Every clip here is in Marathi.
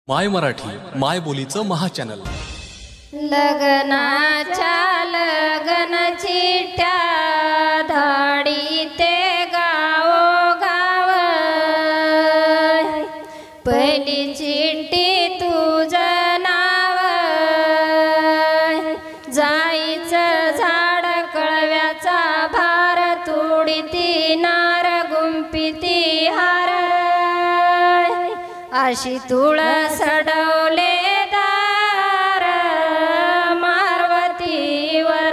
माय मराठी माय बोलीचं महाचॅनल। लग्नाच्या लगन चिट्ट्या धाडी ते गावोगाव, पहिली चिट्टी तुझं नाव, जाईचं झाड कळव्याचा भार, तुडीती नार गुंपिती हार, अशी तुळस डवले दार मारवतीवर,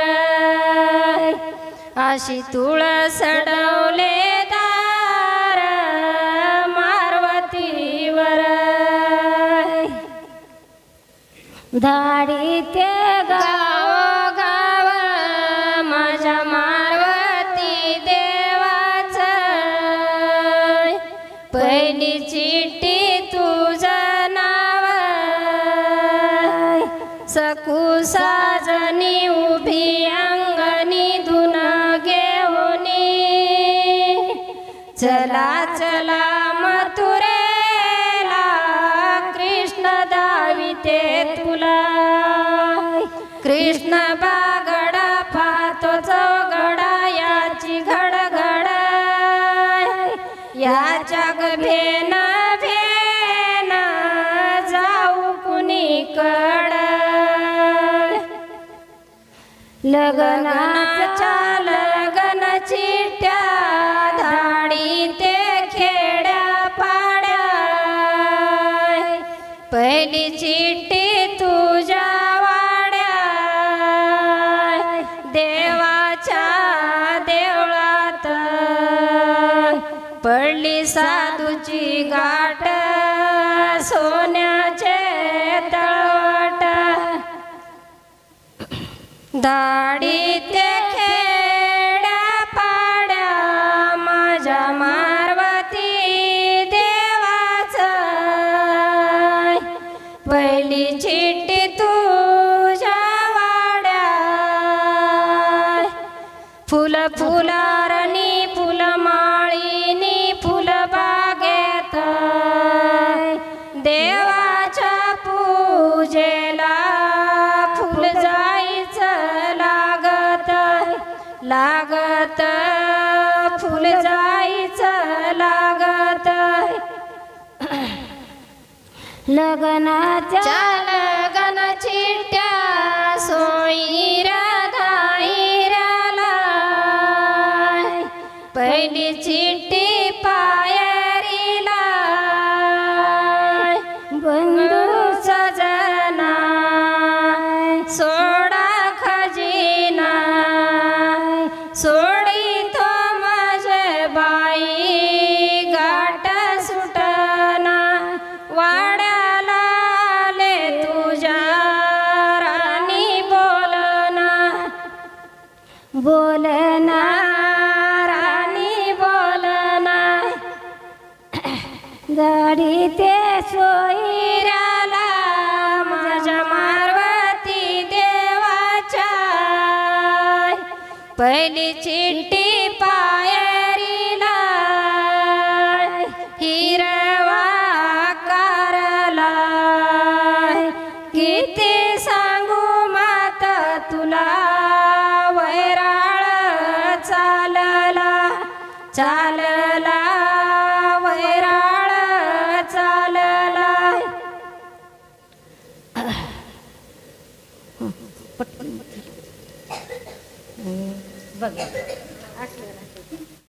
अशी तुळस डवले दार मारवतीवर, धाडी ते गावोगाव माझ्या मारवती देवाचं, पहिली चिट्टी तुझं नाव, सकू साजनी उभी अंगणी धुन घेऊनी, चला चला मथुरेला कृष्ण दाविते तुला, कृष्ण बागडा फातो चौगडा याची घडघड, याच्या भेन भेन जाऊ कुणीकड, लग्नाच्या लगन चिट्ट्या धाडी ते खेड्या पाड्या, पहिली चिट्टी तुझ्या वाड्या, देवाच्या देवळात पडली साधूची गाठ, सोन्याचे तळवट, धाडी ते खेड्या पाड्या माझ्या मारवती देवाचं, पहिली चिट्टी तुझ्या वाड्या, फुल फुलारणी फुलमाळीनी फुलबागेत, देवाच्या पूजेला फुल जायचं लागत, लागत फुल जायचं लागत, लग्नाच्या लगन चिट्ट्या सोयीरा धाईराला, पहिली चिट्टी पायरीला, बंधू सजना सोडा खजिना, सोडी तो माझे बाई गाठ सुटना, वाड्याला आले तुझ्या राणी बोलना, बोलना राणी बोलना, दाढी ते सोयीराला माझ्या मारवती देवाच्या, पहिली चिट्टी पायरीला, हिरवा कारला, किती सांगू मात तुला, वैराळ चालला चालला वैराळ चालला, बघा